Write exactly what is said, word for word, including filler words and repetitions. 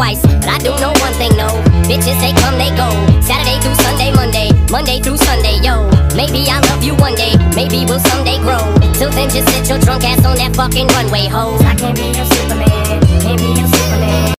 twice, but I do know one thing, no. Bitches, they come, they go. Saturday through Sunday, Monday, Monday through Sunday, yo. Maybe I'll love you one day, maybe we'll someday grow. Till then, just sit your drunk ass on that fucking runway, ho. I can't be your Superman, can't be your Superman.